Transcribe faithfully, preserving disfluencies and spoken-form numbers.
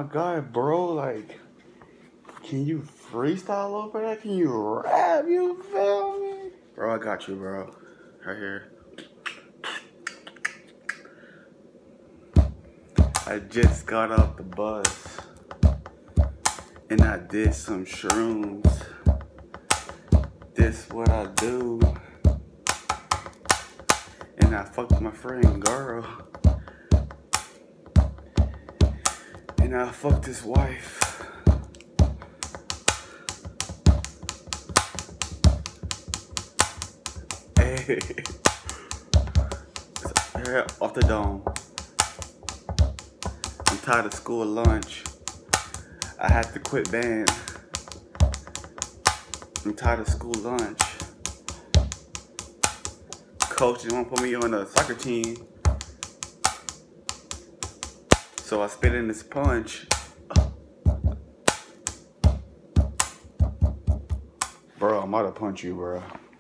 my god, bro, like, can you freestyle over that? Can you rap? You feel me? Bro, I got you, bro. Right here. I just got off the bus and I did some shrooms. This what I do. And I fucked my friend girl. And I fucked his wife. Hey. Here off the dome. I'm tired of school lunch. I had to quit band. I'm tired of school lunch. Coach didn't want to put me on a soccer team. So I spit in this punch. Bro, I'm about to punch you, bro.